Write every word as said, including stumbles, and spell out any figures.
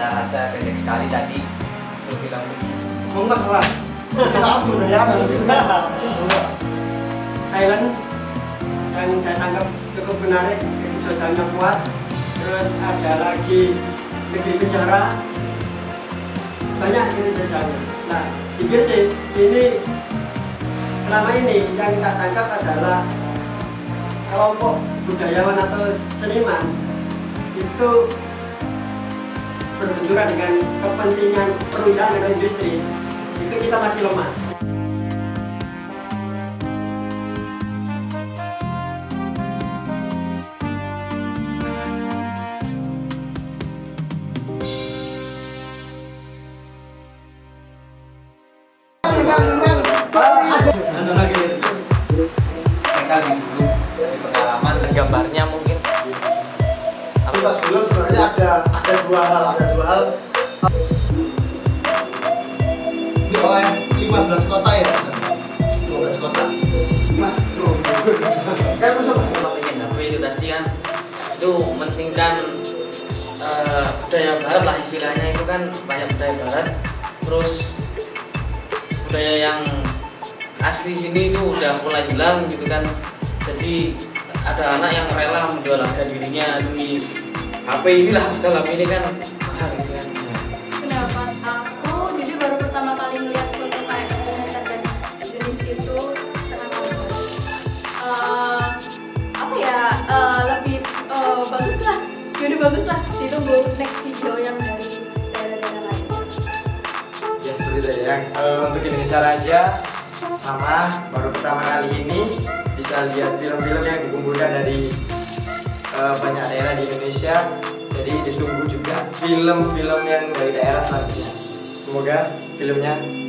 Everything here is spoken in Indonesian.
saya rasa pendek sekali tadi untuk film ini. Enggak lah. Satu ya, Silent yang saya tangkap cukup menarik, suasananya kuat. Terus ada lagi Negeri Penjara, banyak ini suasananya. Nah, pikir sih ini selama ini yang tak tangkap adalah kelompok budayawan atau seniman itu berbenturan dengan kepentingan perusahaan atau industri, itu kita masih lemah. Ada lagi mereka lebih dulu dari pengalaman dan gambarnya mungkin. Tapi pas film sebenarnya ada ada dua hal, ada dua hal. Ini oleh lima belas kota ya, lima belas kota. Mas, bro, kan masuk Pengen H P itu tadi kan itu mementingkan uh, budaya barat lah istilahnya, itu kan banyak budaya barat, terus budaya yang asli sini itu udah mulai hilang gitu kan. Jadi ada anak yang rela menjual harga dirinya demi H P inilah, dalam ini kan mahal gitu kan. Pendapat aku, jadi baru pertama kali melihat foto kayak dokumenter dan jenis itu sangat bagus. Uh, apa ya, uh, lebih uh, bagus lah, jadi bagus lah. Ditunggu next video yang dari daerah-daerah lain. Ya seperti itu ya. Uh, untuk Indonesia Raja sama baru pertama kali ini bisa lihat film-film yang dikumpulkan dari uh, banyak daerah di Indonesia. Jadi ditunggu juga film-film yang dari daerah selanjutnya. Semoga filmnya